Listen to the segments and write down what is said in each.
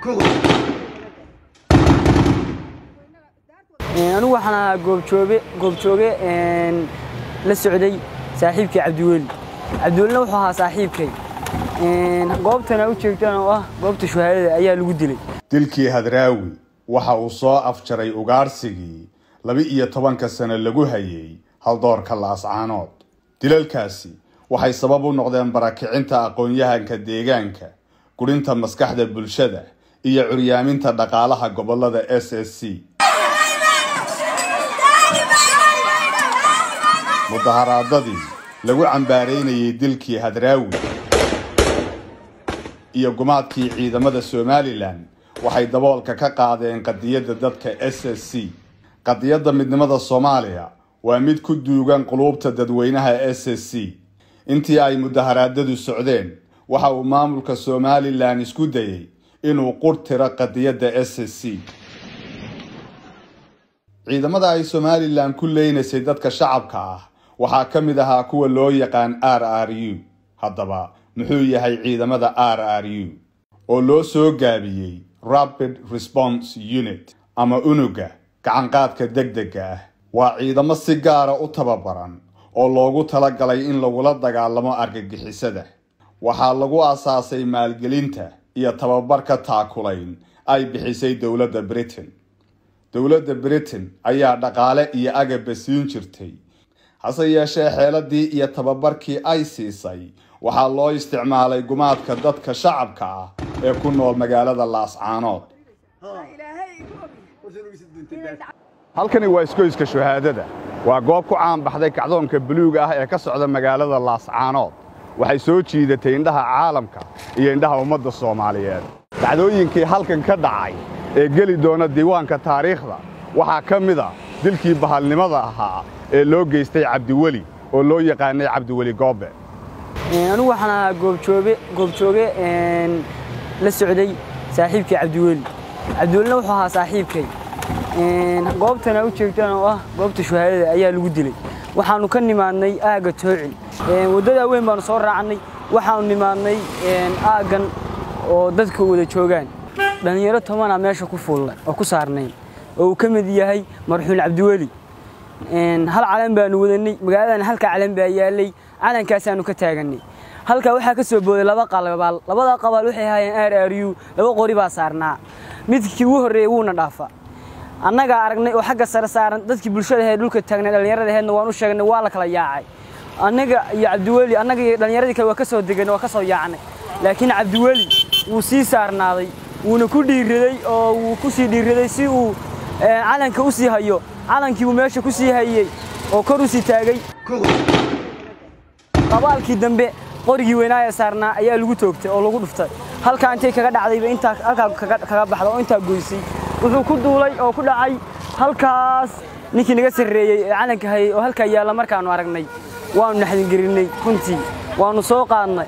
أنا وحنا قبشوبة la socday saaxiibkii Cabdiweli wuxuu saaxiibkay goobtana u jeegtaan oo ah goobta shuhaadada ayaa lagu dilay dilkii Hadraawi waxa uu soo afjaray ugaarsigii 12 sano lagu hayay haldoorka Laascaanood dilalkaasi waxay sabab u noqdeen barakicinta aqoon-yahanka deegaanka gurinta maskaxda bulshada iyo curyaaminta dhaqaalaha gobolada SSC mudaharaadadii lagu cambaareynayay dilkii Hadraawi iyo gumaadkii ciidamada Somaliland waxay daboolka ka qaadeen qadiyada dadka SSC qadiyada midnimada Soomaaliya waa mid ku duugan qulubta dadweynaha SSC intii ay mudaharaadadu socdeen waxa uu maamulka Somaliland isku dayay inuu qurtiro qadiyada SSC ciidamada ay Somaliland ku leenaysay dadka shacabka ah waxaa kamid ahaa kuwa loo yaqaan RRU haddaba muxuu yahay ciidamada RRU oo loo soo gaabiyay Rapid Response Unit ama unuga gacan qaadka degdega ah waa ciidamo si gaar ah u tababaran oo loogu talagalay in lagula dagaalamo argagixisada waxaa lagu aasaasay maalgelinta iyo tababarka taakulayn ay bixisay dawladda Britain ayaa dhaqaale iyo agab siin jirtay hase yeeshee xeeladii iyo tababarkii ay siisay waxaa loo isticmaalay gumaadka dadka shacabka ah ee ku nool magaalada Laascaanood halkani waa iskooyska shuhaadada waa goob ku caan baxday kacdoonka buluuga ah ee ka socda magaalada Laascaanood waxay soo jiidatay indhaha caalamka iyo indhaha ummadda Soomaaliyeed dhacdooyinkii halkan ka dhacay ee geli doona diiwaanka taariikhda waxaa kamid ah dilkii bahalnimada ahaa ee loo geystay Cabdiweli oo loo yaqaanay Cabdiweli Goobe أنا وحنا قبشوبة la socday saaxiibkii Cabdiweli wuxuu saaxiibkay goobtana u jeegtaan oo ah goobta shuhaadada ayaa lagu dilay waxaanu ka nimaadnay aaga Toocil wadada weyn baan soo raacnay waxaanu nimaadnay aagan oo dadka wada joogaan dhalinyaro 10 meesha ku fuulay oo ku saarnay oo ka mid yahay marxuun Cabdiweli hal calan baan wadanay magaalada halka calan baa yaalay calankaas aanu ka taaganay halka waxa ka soo booday labada qabaal waxay hayeen RRU laba qori baa saarnaa midkii ugu horeeyay wuuna dhaafa annaga aragnay oo xagga sare saaran dadkii bulshada ee dhulka taagnaa dhalinyarada heedna waan u sheegnay waa la kala yaacay annaga iyo Cabdiweli annaga iyo dhalinyaradii kale waa ka soo deganay waa ka soo yaacnay laakiin Cabdiweli wuu sii saarnaaday wuuna ku dhiiriday oo wuu ku sii dhiiriday si uu calanka u sii hayo calankii uu meesha ku sii hayay oo kor u sii taagay qabaalkii dambe qorigii weynaa saarnaa ayaa lagu toogtay oo lagu dhuftay halka intay kaga dhacdayba inta halka kaga baxdo oo inta goysay wuxuu ku duulay oo ku dhacay halkaas ninkii naga sareeyay calanka hayay oo halka yaala markaanu aragnay waanu naxdin gelinay runtii waanu soo qaadnay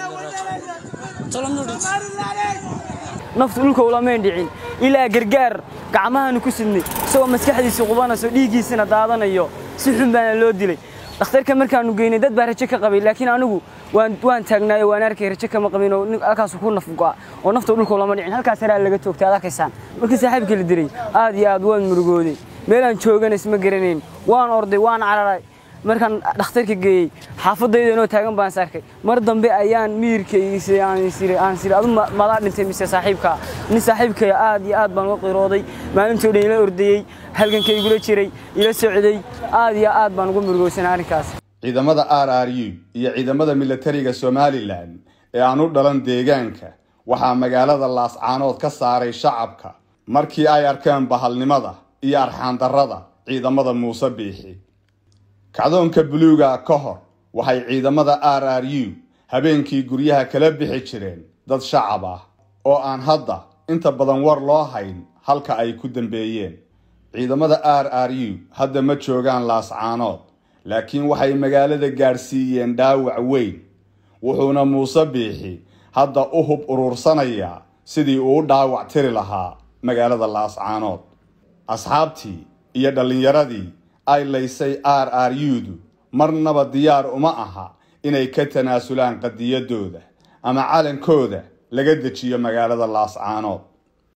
naftu dhulka ula meendhicin ilaa gargaar gacmahanu ku sidnay soo maskaxdiisa qubanayso dhiigiisana daadanayo si xun baan loo dilay dhakhtarka markaanu geynay dad baa rajo ka qabay laakiin anigu waan taagnaayo waan arkay rajo kama qabin oo halkaas ku nafqo oo naftu dhulka ula meendhicin halkaas haraa laga toogtay adakaysan markii saaxiibkii la diray aad iyo aad waan murugooday meelaan joogan isma garaneyn waan orday waan cararay markaan dhakhtarka geeyay xaafadayda inoo taagan baan saarkay mar dambe ayaan miirkaysi aan siri adu mala dhintay mise saaxiibka nin saaxiibkay aad iyo aad baan u qirooday maalintii dhan ila ordayay halgankay igula jiray ila socday aad iyo aad baan ugu murugoosanaa arrinkaas ciidamada RRU iyo ciidamada militariga Somaliland ee aan u dhalan deegaanka waxaa magaalada Laascaanood ka saaray shacabka markii ay arkeen bahalnimada iyo arxaan darrada ciidamada Muuse Biixi kacdoonka buluuga ka hor waxay ciidamada RRU habeenkii guryaha kala bixi jireen dad shacab ah oo aan hadda inta badan war loo hayn halka ay ku dambeeyeen ciidamada RRU hadda ma joogaan Laascaanood laakiin waxay magaalada gaarsiiyeen dhaawac weyn wuxuuna Muuse Biixi hadda u hub urursanaya sidii uu dhaawac tiri lahaa magaalada Laascaanood asxaabtii iyo dhalinyaradii ay laysay RRU-du marnaba diyaar uma aha inay ka tanaasulaan qadiyadooda ama calankooda laga dejiyo magaalada Laascaanood